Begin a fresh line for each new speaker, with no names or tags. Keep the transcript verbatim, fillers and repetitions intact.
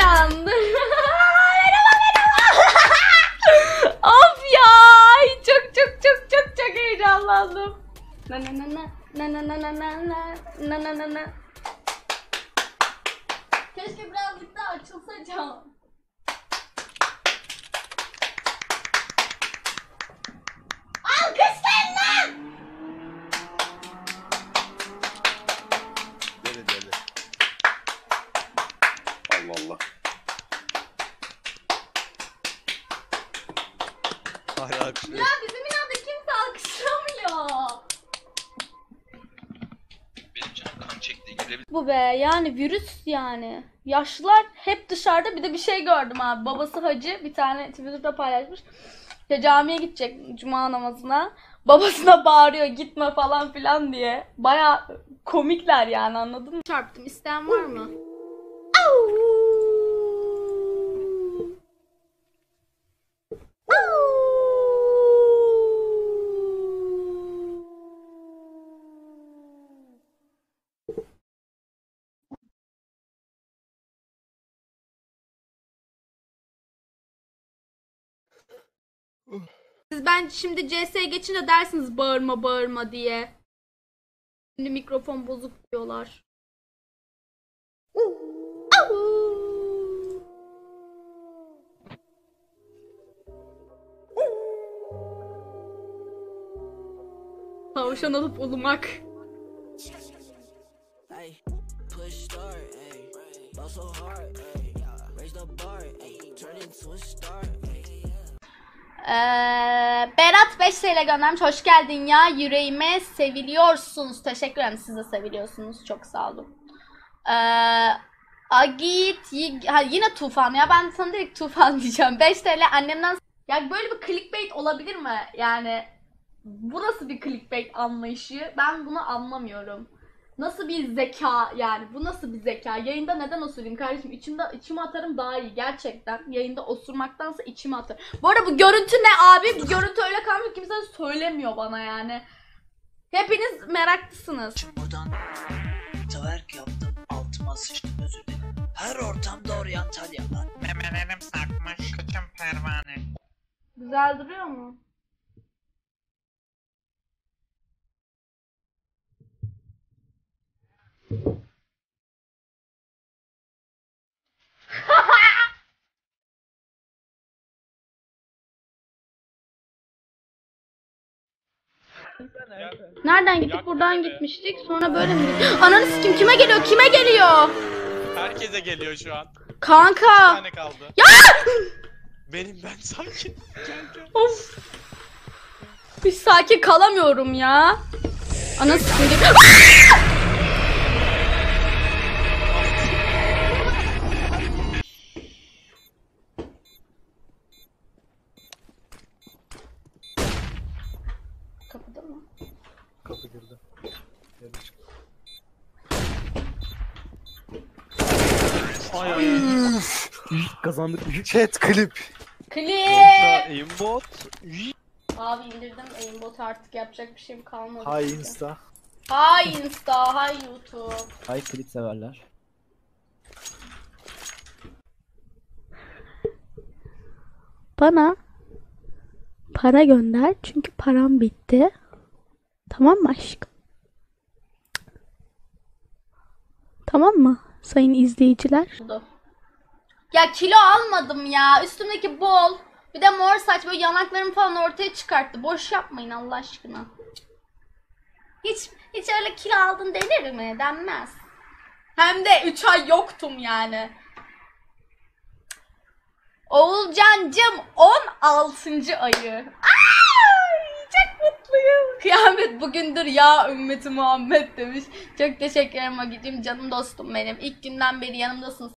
Emircan. Merhaba merhaba. Of ya. Çok çok çok çok çok heyecanlandım. Na na na na na na na na na na na na. Keşke birazcık daha açılsa cam. Alkışlayın lan!
Deli deli. Allah Allah. Hala alkışlıyor.
Ya bizim binada kimse alkışlamıyor.
Benim canım kan çekti. Girebilir.
Bu be yani virüs yani. Yaşlılar hep dışarıda. Bir de bir şey gördüm abi. Babası hacı bir tane Twitter'da paylaşmış. Ya camiye gidecek cuma namazına. Babasına bağırıyor gitme falan filan diye. Baya komikler yani, anladın mı? Çarptım. İsteyen var mı? Siz ben şimdi C S'ye geçince dersiniz bağırma bağırma diye. Şimdi mikrofon bozuk diyorlar. Tavşan alıp ulumak. Ee, Berat beş T L göndermiş. Hoş geldin ya. Yüreğime seviliyorsunuz. Teşekkür ederim. Siz de seviliyorsunuz. Çok sağ olun. Ee, Agit ha, yine Tufan ya. Ben sana direkt Tufan diyeceğim. beş T L annemden. Ya böyle bir clickbait olabilir mi? Yani bu nasıl bir clickbait anlayışı? Ben bunu anlamıyorum. Nasıl bir zeka yani? Bu nasıl bir zeka? Yayında neden osurayım kardeşim? İçimde, içime atarım daha iyi gerçekten. Yayında osurmaktansa içime atarım. Bu arada bu görüntü ne abi? Bu görüntü öyle kalmış, kimse de söylemiyor bana yani. Hepiniz meraklısınız.
Buradan twerk yaptım, altıma sıçtım, özür dilerim. Her ortamda oryantal yapar.
Memelerim sarkmış, kıçım pervane.
Güzel duruyor mu? Nereden gittik? Buradan gitmiştik. Sonra böyle mi gittik? Ananı sikim, kime geliyor? Kime geliyor?
Herkese geliyor şu an.
Kanka.
Bir tane kaldı.
Ya!
Benim ben sakin. Gel gel.
Of. Hiç sakin kalamıyorum ya. Ananı sikim geliyor. Kapıda mı?
Kapı girdi. Geri çık.
Ay ay ay.
Kazandık. Chat klip.
Klip.
Aimbot.
Abi indirdim aimbot, artık yapacak bir şeyim kalmadı.
Hay Insta.
Hay Insta, hay YouTube.
Hay klip severler.
Bana para gönder çünkü param bitti. Tamam mı aşkım? Tamam mı sayın izleyiciler? Ya kilo almadım ya. Üstümdeki bol. Bir de mor saç, böyle yanaklarım falan ortaya çıkarttı. Boş yapmayın Allah aşkına. Hiç hiç öyle kilo aldın denir mi? Denmez. Hem de üç ay yoktum yani. Oğulcancım on altıncı ayı. Ay, çok mutluyum. Kıyamet bugündür ya ümmeti Muhammed demiş. Çok teşekkür ederim Agit'im, canım dostum benim. İlk günden beri yanımdasın.